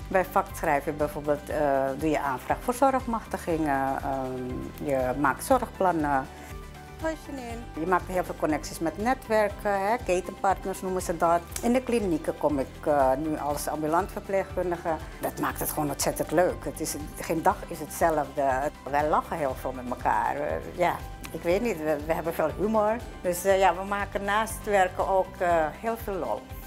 Bij vakschrijven bijvoorbeeld doe je aanvraag voor zorgmachtigingen, je maakt zorgplannen. Hoi Janine. Je maakt heel veel connecties met netwerken, hè, ketenpartners noemen ze dat. In de klinieken kom ik nu als ambulant verpleegkundige. Dat maakt het gewoon ontzettend leuk. Geen dag is hetzelfde. Wij lachen heel veel met elkaar. Ja, ik weet niet, we hebben veel humor. Dus ja, we maken naast werken ook heel veel lol.